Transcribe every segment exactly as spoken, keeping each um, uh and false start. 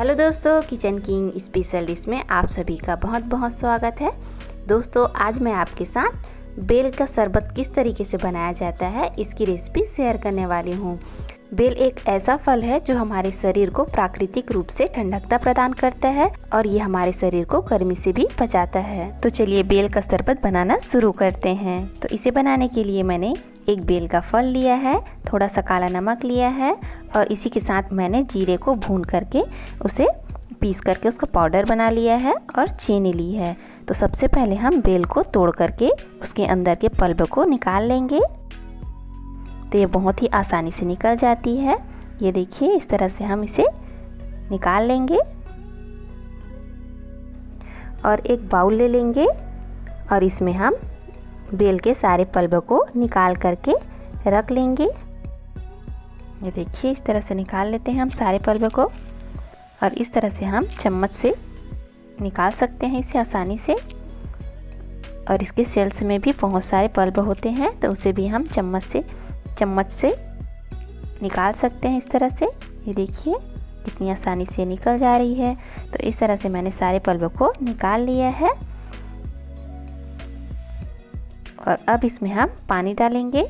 Hello दोस्तों, kitchen king special dish में आप सभी का बहुत बहुत स्वागत है। दोस्तों, आज मैं आपके साथ बेल का शरबत किस तरीके से बनाया जाता है इसकी रेसिपी शेयर करने वाली हूँ। बेल एक ऐसा फल है जो हमारे शरीर को प्राकृतिक रूप से ठंडकता प्रदान करता है और ये हमारे शरीर को गर्मी से भी बचाता है। तो चलिए बेल का शरबत बनाना शुरू करते हैं। तो इसे बनाने के लिए मैंने एक बेल का फल लिया है, थोड़ा सा काला नमक लिया है और इसी के साथ मैंने जीरे को भून करके उसे पीस करके उसका पाउडर बना लिया है और चीनी ली है। तो सबसे पहले हम बेल को तोड़ करके उसके अंदर के पल्प को निकाल लेंगे। तो ये बहुत ही आसानी से निकल जाती है। ये देखिए, इस तरह से हम इसे निकाल लेंगे और एक बाउल ले लेंगे और इसमें हम बेल के सारे पल्प को निकाल करके रख लेंगे। ये देखिए, इस तरह से निकाल लेते हैं हम सारे पल्प को और इस तरह से हम चम्मच से निकाल सकते हैं इसे आसानी से। और इसके सेल्स में भी बहुत सारे पल्प होते हैं तो उसे भी हम चम्मच से चम्मच से निकाल सकते हैं इस तरह से। ये देखिए कितनी आसानी से निकल जा रही है। तो इस तरह से मैंने सारे पल्प को निकाल लिया है और अब इसमें हम पानी डालेंगे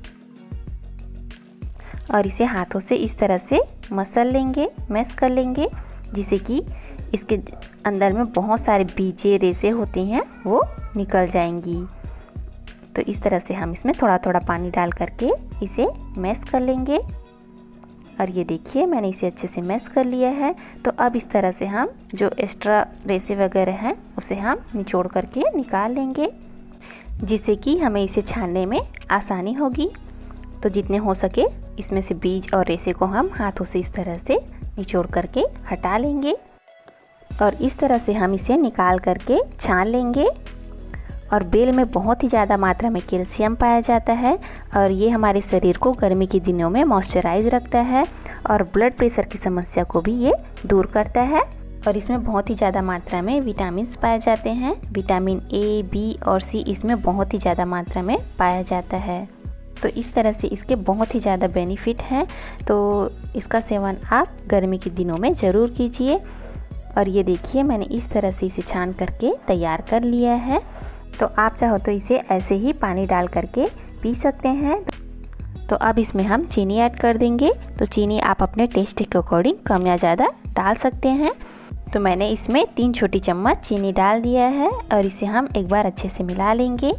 और इसे हाथों से इस तरह से मसल लेंगे, मैश कर लेंगे, जिससे कि इसके अंदर में बहुत सारे बीजे रेसे होती हैं वो निकल जाएंगी। तो इस तरह से हम इसमें थोड़ा थोड़ा पानी डाल करके इसे मैश कर लेंगे। और ये देखिए मैंने इसे अच्छे से मैश कर लिया है। तो अब इस तरह से हम जो एक्स्ट्रा रेसे वगैरह हैं उसे हम निचोड़ करके निकाल लेंगे, जिससे कि हमें इसे छानने में आसानी होगी। तो जितने हो सके इसमें से बीज और रेसे को हम हाथों से इस तरह से निचोड़ करके हटा लेंगे और इस तरह से हम इसे निकाल करके छान लेंगे। और बेल में बहुत ही ज़्यादा मात्रा में कैल्शियम पाया जाता है और ये हमारे शरीर को गर्मी के दिनों में मॉइस्चराइज रखता है और ब्लड प्रेशर की समस्या को भी ये दूर करता है। और इसमें बहुत ही ज़्यादा मात्रा में विटामिन पाए जाते हैं। विटामिन ए, बी और सी इसमें बहुत ही ज़्यादा मात्रा में पाया जाता है। तो इस तरह से इसके बहुत ही ज़्यादा बेनिफिट हैं। तो इसका सेवन आप गर्मी के दिनों में ज़रूर कीजिए। और ये देखिए मैंने इस तरह से इसे छान करके तैयार कर लिया है। तो आप चाहो तो इसे ऐसे ही पानी डाल करके पी सकते हैं। तो अब इसमें हम चीनी ऐड कर देंगे। तो चीनी आप अपने टेस्ट के अकॉर्डिंग कम या ज़्यादा डाल सकते हैं। तो मैंने इसमें तीन छोटी चम्मच चीनी डाल दिया है और इसे हम एक बार अच्छे से मिला लेंगे।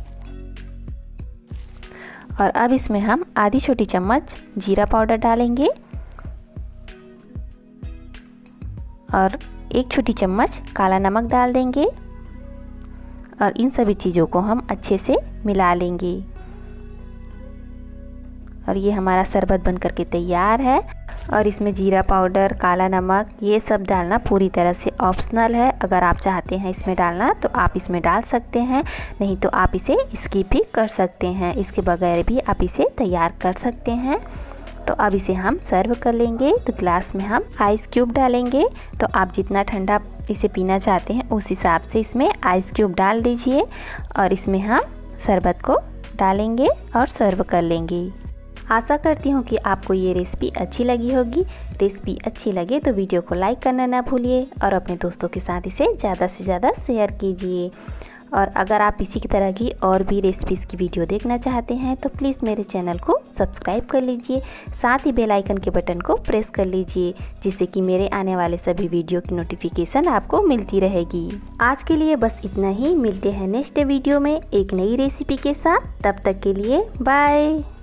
और अब इसमें हम आधी छोटी चम्मच जीरा पाउडर डालेंगे और एक छोटी चम्मच काला नमक डाल देंगे और इन सभी चीज़ों को हम अच्छे से मिला लेंगे। और ये हमारा शरबत बन करके तैयार है। और इसमें जीरा पाउडर, काला नमक ये सब डालना पूरी तरह से ऑप्शनल है। अगर आप चाहते हैं इसमें डालना तो आप इसमें डाल सकते हैं, नहीं तो आप इसे स्किप भी कर सकते हैं। इसके बगैर भी आप इसे तैयार कर सकते हैं। तो अब इसे हम सर्व कर लेंगे। तो ग्लास में हम आइस क्यूब डालेंगे। तो आप जितना ठंडा इसे पीना चाहते हैं उस हिसाब से इसमें आइस क्यूब डाल दीजिए और इसमें हम शरबत को डालेंगे और सर्व कर लेंगे। आशा करती हूँ कि आपको ये रेसिपी अच्छी लगी होगी। रेसिपी अच्छी लगे तो वीडियो को लाइक करना ना भूलिए और अपने दोस्तों के साथ इसे ज़्यादा से ज़्यादा शेयर कीजिए। और अगर आप इसी की तरह की और भी रेसिपीज़ की वीडियो देखना चाहते हैं तो प्लीज़ मेरे चैनल को सब्सक्राइब कर लीजिए, साथ ही बेल आइकन के बटन को प्रेस कर लीजिए, जिससे कि मेरे आने वाले सभी वीडियो की नोटिफिकेशन आपको मिलती रहेगी। आज के लिए बस इतना ही। मिलते हैं नेक्स्ट वीडियो में एक नई रेसिपी के साथ। तब तक के लिए बाय।